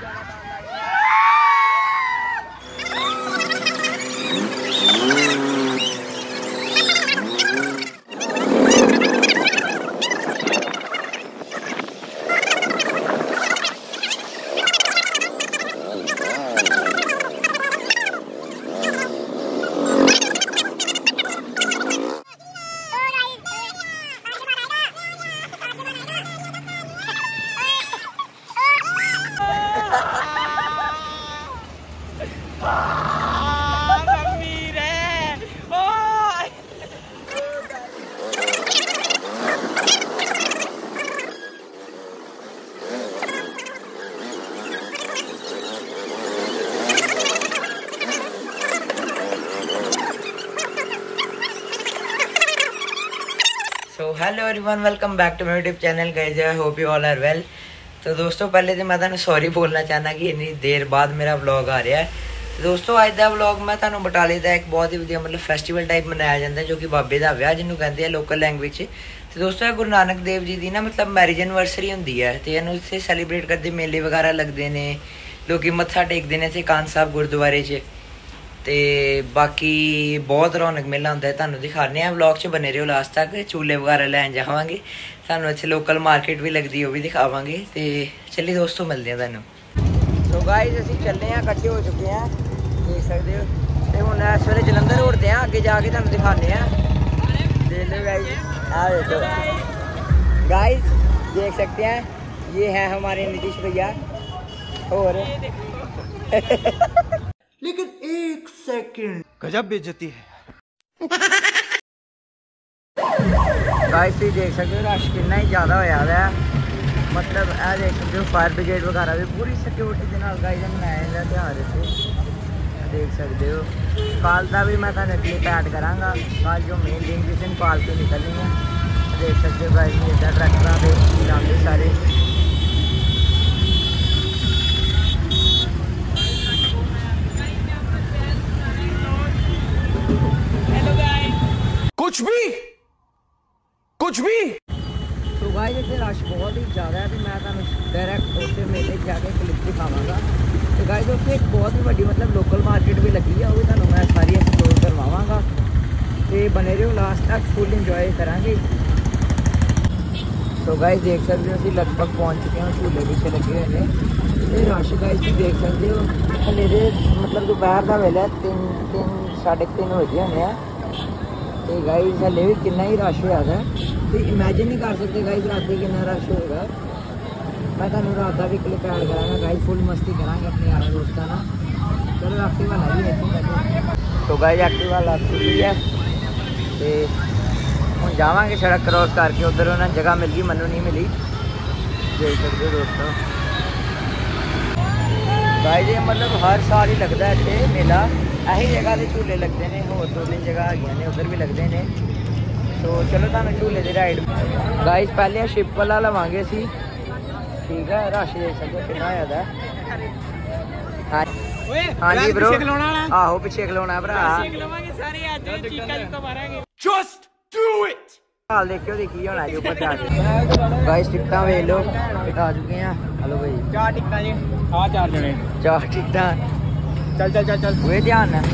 So hello everyone, welcome back to my YouTube channel guys. I hope you all are well. तो दोस्तों पहले तो मैं तुहानू सॉरी बोलना चाहना कि इतनी देर बाद मेरा व्लॉग आ रहा है। तो दोस्तों अज का व्लॉग मैं तुहानू बटाले का एक बहुत ही वधिया मतलब फैसटिवल टाइप मनाया जाता है, जो कि बाबे का विआह जिन्होंने कहते हैं लोकल लैंग्वेज। तो दोस्तों गुरु नानक देव जी की ना मतलब मैरिज एनिवर्सरी होंगी है, तो इन्हू इतने सैलीब्रेट करते, मेले वगैरह लगते हैं, लोग मत्था टेकते हैं इतने कान साहब गुरुद्वारे च। ते बाकी बहुत रौनक मेला होंगे, तुहानू दिखाने हैं व्लॉग च, बने रहो लास्ट तक। झूले वगैरह लैन जावांगे, तुहानू इत्थे लोकल मार्केट भी लगती है, वो भी दिखावांगे। तो चलिए दोस्तों मिलते हैं तुहानू। तो गाइस असीं चले हैं, इकट्ठे हो चुके हैं, देख सकते हो। तो हुण इस वेले जलंधर उड़ते हैं, अगे जाके तुहानू दिखाने हैं। देख लो गाइस, आ देखो गाइस, देख सकते हैं ये है हमारे नीतीश भैया। और लेकिन एक सेकंड, गजब बेइज्जती है। गाइस तुम देख सकते हो रश कितना ही ज़्यादा होया है, मतलब यह देख सकते हो फायर ब्रिगेड वगैरह भी पूरी सिक्योरिटी के नाल गाइस मनाया त्यौहार इत्थे देख सकते हो। कल का भी मैं तुहानू क्लिप ऐड करांगा, कल जो मेन दिन जिस दिन पालकी निकलनी है। देख सकते हो गाइस इधर ट्रैक्टर पे लाते सारे। कुछ भी तो गाइस इतने रश बहुत ही ज़्यादा है, तो मैं तुहानू डायरैक्ट उस मेले जाके क्लिप दिखावांगा। तो गाइस उससे एक बहुत ही बड़ी मतलब लोकल मार्केट भी लगी है, वो भी तुहानू मैं सारी एक्सप्लोर करवावांगा। तो बने रहो लास्ट तक, फुल इंजॉय करांगे। तो गाइस देख सकते हो असीं लगभग पहुँच चुके हैं, झूले पीछे लगे हुए हैं। तो रश गाइस तुम देख सकते हो, हले मतलब दोपहर का वेला 3 साढ़े 3 बजे होने हैं। तो गाइस हले भी कितना ही रश होया है, तो इमेजिन नहीं कर सकते गाइस रात कितना रश होएगा। मैं तुहानू रात का भी क्लिप ऐड करांगा गाइस, फुल मस्ती करांगे अपने यार दोस्तों ना। चलो एक्टिवा ला ली इत्थे। तो गाइस एक्टिवा ला चुकी है, तो हम जावांगे सड़क क्रॉस करके, उधर उन्हें जगह मिल गई, मैनू नहीं मिली। देख सकते हो दोस्तों गाइस ये मतलब हर साल ही लगता है इत्थे मेला। यही जगह के झूले लगते हैं, होर 2-3 जगह है उधर भी लगते हैं। तो चलो तुहानू झूले की राइड गाइस पहले शिप वाला लवांगे असी, ठीक है। रश देख सकते हो कितना ज़्यादा है। हाँ जी ब्रो, आहो पिछे खलोना भरा। हाल देखियो देखिए होना जी ऊपर जाके। गाइस टिकटा वेख लो, आ चुके हैं। हेलो भाई 4 टिकटा जी, हाँ 4 जने 4 टिकटा। चल चल चल चल हुए ध्यान है।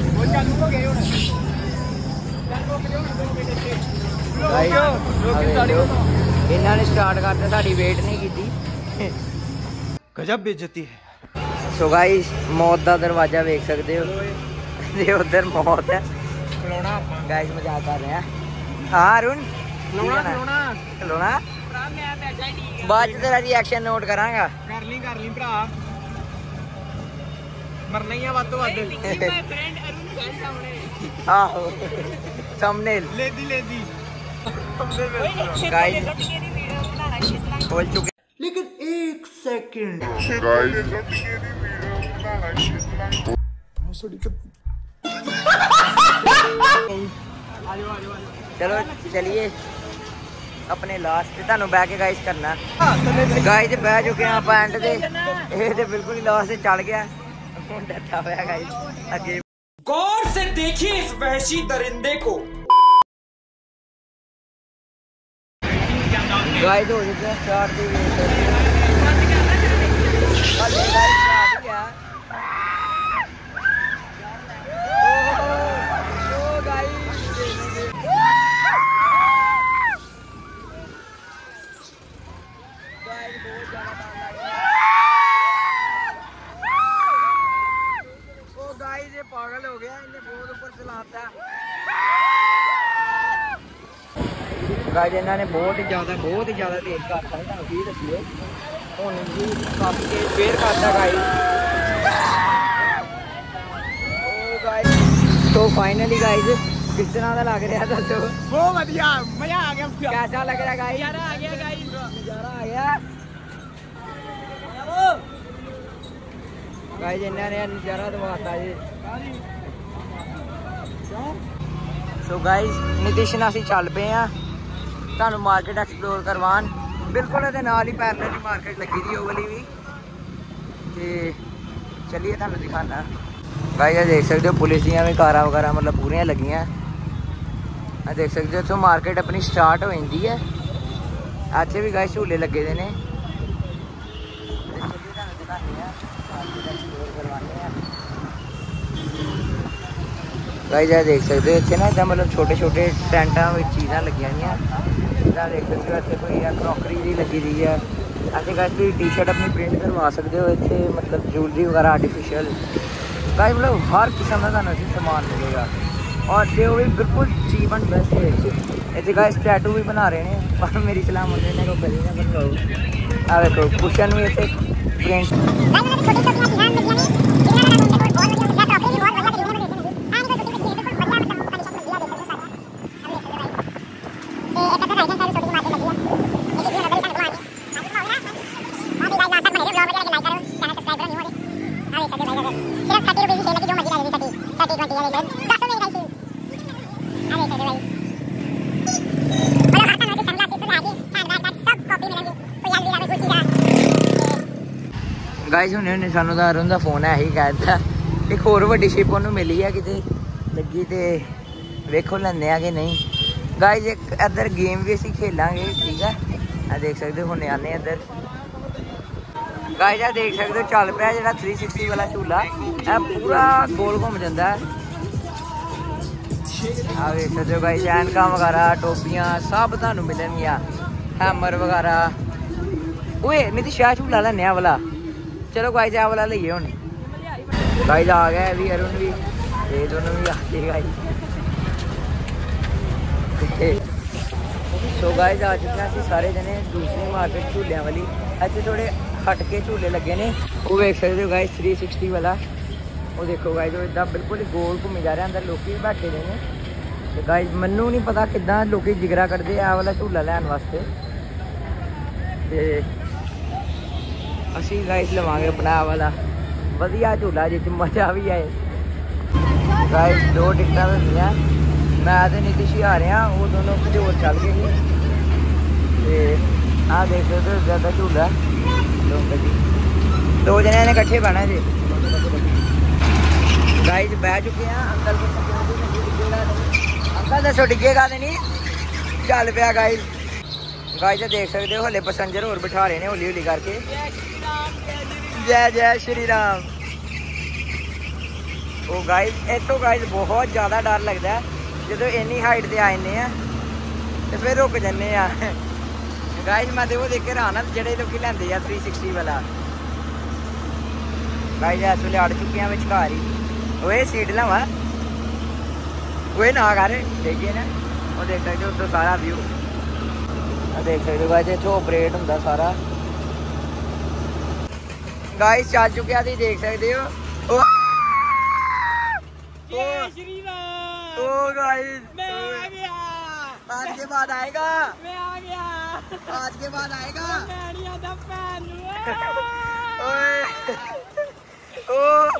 इन्होंने स्टार्ट करते, साड़ी वेट नहीं की। गजब बेइज्जती है। सो गाइस मौत का दरवाजा वेख सकते हो, उधर मौत है। गाइस मजाक कर रहे हैं। हाँ अरुण खलोना बाद तेरा रिएक्शन नोट करांगा। कर ली भरा, मरना ही है वाद तो वाद। आहो थंबनेल लेदी गाइस खोल चुके, लेकिन एक सेकंड चलो चलिए अपने लास्ट तुहानू बह के गाइस करना। गाइस बह चुके हैं पैंट दे, ये बिल्कुल ही लास्ट चल गया, डरता हुआ गाइस अगे। गौर से देखिए इस वहशी दरिंदे को। गाइस हो चुके हैं स्टार्ट। गाइस इन्होंने बहुत ही ज़्यादा तेज करता है, तुहानू की दसीए हुण जी कप के फेर करता गाइस। तो फाइनली गाइस किस तरह का लग रहा दसो? बहुत बढ़िया, मजा आ गया। कैसा लग रहा गाइस? नजारा आ गया गाइस, नजारा आ गया गाइस, इन्होंने नजारा दवाता जी। सो गाइस नितिश नाल असीं चल पे हैं तुहानू मार्केट एक्सप्लोर करवान। बिल्कुल ये नाल ही पैरल मार्केट लगी दी वो वाली भी, ते चलिए तुहानू दिखाना। गाइस ये देख सकते हो पुलिस दियां भी कारां वगैरह मतलब पूरियां लगियां। देख सकते हो इत्थों मार्केट अपनी स्टार्ट हो जाती है। इत्थे भी गाइस झूले लगे दे ने, गाइस देख सकते हो इतने ना इतना मतलब छोटे छोटे टेंटा चीज़ा लगी हुई। देख सकते हो इतने कोई क्रॉकरी की लगी दी है। ऐसे गाइस भी टी शर्ट अपनी प्रिंट करवा सकते हो इतने, मतलब ज्वेलरी वगैरह आर्टिफिशियल गाइस, मतलब हर किस्म का तुहानू सामान मिलेगा और जो भी बिल्कुल चीप एंड बेस्ट रेट। इतने गाइस टैटू भी बना रहे हैं, पर मेरी सलाह मुझे को कभी ना बनवाओ। आ देखो कुशन भी इतने प्रिंट गाइस हुणे सानू तो अरुण का फोन है ही कहता एक होर वड्डी शिप उन्होंने मिली है किते लगी, तो वेखो लेंदे आ कि नहीं। गाइस एक इधर गेम भी असीं खेलांगे, ठीक है। देख सकते हो हुणे आने इधर। गाइस देख सकते हो चल पिया जिहड़ा 360 वाला झूला, पूरा गोल घूम जाता है। देख सकते हो गाइस ऐनकां वगैरह टोपियां सब तुहानू मिलणगियां, हैमर वगैरह। ओए नितिश शाह झूला लैने वाला, चलो गाइस आ वाला लीए हुण। गाइस आ गया भी अरुण भी, ये दोनों भी आ गए गाइस। सो गाइस आ चुके हैं सारे जने दूसरी मार्केट झूलियां वाली। अच्छे थोड़े हट के झूले लगे ने, वो देख सकते हो गाइस 360 वाला। वो देखो गाइस वो इदा बिल्कुल ही गोल घूमी जा रहा, अंदर लोग भी बैठे ने। तो गाइस मैनू नहीं पता किदा लोग जिगरा कटते आ वाला झूला लैन वास्ते। असी गाइस लवांगे अपना वाला वधिया झूला जिस मजा भी आए। गाइस 2 टिकटा होंगे, मैं तो नितिश ही आ रहे हैं, वो दोनों कुछ और चल गए ही। आ देख सकते हो ज़्यादा झूला 2 जने ने इकट्ठे बहना जी। गाइस बह चुके हैं। अंकल को अंकल दसो डिगेगा तो नहीं? चल पिया गाइस। गाइस देख सकते हो हले पैसेंजर और बिठा रहे हैं हौली हौली करके। जय जय श्री राम। ओ गाइस इतों गाइस बहुत ज़्यादा डर लगता है जो इन्नी हाइट से आने तो फिर रुक जाने। गाइस मैं तो वो देख के रहा जेडे लोग लेंदे 360 वाला। गाइस इस वे अड़ चुके हैं विचकार ही। वो सीट लवा वो ना कर देखिए ना, वो देख सकते हो उधर सारा व्यू देख सकते हो गाइस, इतों ऑपरेट होंगे सारा। गाइस चल चुके हैं, देख सकते हो। ओ गाइस मैं आ गया। आज के बाद आएगा, मैं आ गया। आज के बाद आएगा। मैं नहीं आता फैन। ओए ओ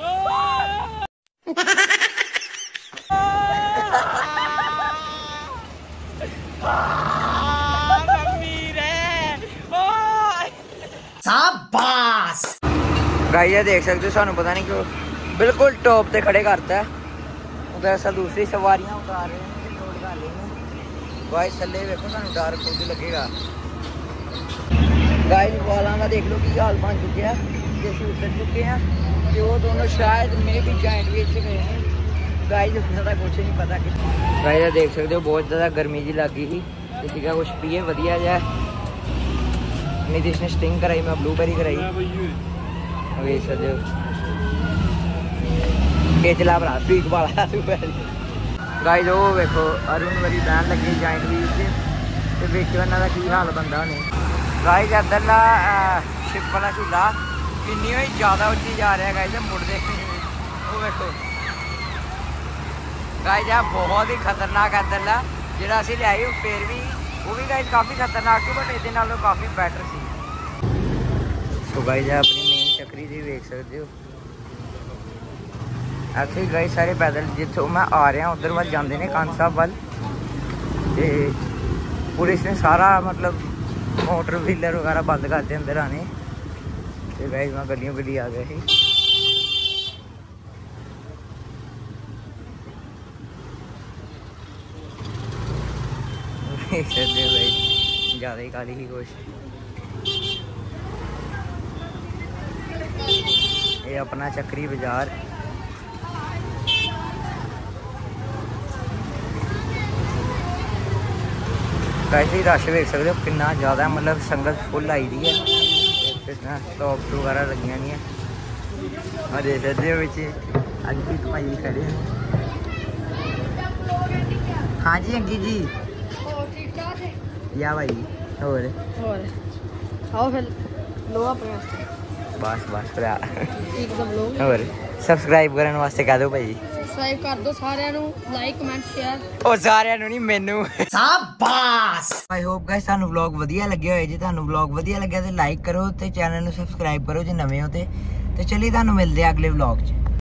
शाबाश। गाइस देख सकते हो सानू पता नहीं क्यों बिल्कुल टॉप पे खड़े करता है। उधर असा दूसरी सवारियां उतार रहे हैं, लोड कर रहे हैं। गाइस थल्ले देखो सानू डर खुद लगेगा। गाइस वालों का देख लो कि हाल बन चुके हैं, जैसे उतर चुके हैं कि वो दोनों शायद मे भी जॉइंट वे से गए हैं। गाइस ज़्यादा कुछ नहीं पता कि गाइस देख सकते हो बहुत ज़्यादा गर्मी जी लगी थी, किसी का कुछ पिए वधिया जाए। नितिश ने स्टिंग कराई, मैं ब्लूबेरी कराई। देख सकते हो ये चला भरा पीक वाला। गाइस वो देखो अरुण वाली बैन लगी जॉइंट व्हील से, ਤੇ ਵੇਖਿਓ ਇਹਨਾਂ ਦਾ ਕੀ ਹਾਲ ਬੰਦਾ ਹੋਣੇ। ਗਾਇਸ ਇੱਧਰਲਾ ਸ਼ਿਪ ਵਾਲਾ ਝੂਲਾ ਕਿੰਨੀ ਹੀ ਜ਼ਿਆਦਾ ਉੱਚੀ ਜਾ ਰਿਹਾ ਗਾਇਸ, ਮੁੜਦੇ ਉਹ ਵੇਖੋ ਗਾਇਸ, ਆ ਬਹੁਤ ਹੀ ਖਤਰਨਾਕ ਇੱਧਰਲਾ ਜਿਹੜਾ ਅਸੀਂ ਲਿਆਏ ਉਹ ਫੇਰ ਵੀ ਉਹ ਵੀ ਗਾਇਸ ਕਾਫੀ ਖਤਰਨਾਕ ਸੀ, ਬਟ ਇਹਦੇ ਨਾਲੋਂ ਕਾਫੀ ਬੈਟਰ ਸੀ। ਸੋ ਗਾਇਸ ਆਪਣੀ ਮੇਨ ਚੱਕਰੀ ਦੀ ਵੇਖ ਸਕਦੇ ਹੋ। ਇੱਥੇ ਗਾਇਸ ਸਾਰੇ ਪੈਦਲ ਜਿੱਥੋਂ ਮੈਂ ਆ ਰਿਹਾ ਉਧਰ ਵੱਲ ਜਾਂਦੇ ਨੇ ਕੰਨ ਸਾਹਿਬ ਵੱਲ, ਤੇ ਪੁਲਿਸ ਨੇ ਸਾਰਾ मतलब मोटर व्हीलर वगैरह बंद करते अंदर आने। तो गाइस मैं गड्डियों गड्डी आ गया ही। भाई ज़्यादा ही काली ही कुछ। ये अपना चक्री बाजार, वैसे ही रश देख सकते हो कितना ज़्यादा, मतलब संगत फुल आई दी है। स्टॉप वगैरह लगी नहीं है। देख सकते हो अंकित भाई खड़े हैं। हाँ जी अंकित जी या भाई और आओ फिर लो अपने बस बस भरा एकदम लो और सब्सक्राइब करने वास्ते कह दो भाई, ਸਬਸਕ੍ਰਾਈਬ ਕਰ ਦਿਓ ਸਾਰਿਆਂ ਨੂੰ, ਲਾਈਕ ਕਮੈਂਟ ਸ਼ੇਅਰ। ਉਹ ਸਾਰਿਆਂ ਨੂੰ ਨਹੀਂ ਮੈਨੂੰ। ਸ਼ਾਬਾਸ਼। ਆਈ ਹੋਪ ਗਾਇਸ ਤੁਹਾਨੂੰ ਵਲੌਗ ਵਧੀਆ ਲੱਗਿਆ ਹੋਏ। ਜੇ ਤੁਹਾਨੂੰ ਵਲੌਗ ਵਧੀਆ ਲੱਗਿਆ ਤੇ ਲਾਈਕ ਕਰੋ ਤੇ ਚੈਨਲ ਨੂੰ ਸਬਸਕ੍ਰਾਈਬ ਕਰੋ ਜੇ ਨਵੇਂ ਹੋ ਤੇ ਚਲਿਏ ਤੁਹਾਨੂੰ ਮਿਲਦੇ ਆ ਅਗਲੇ ਵਲੌਗ 'ਚ।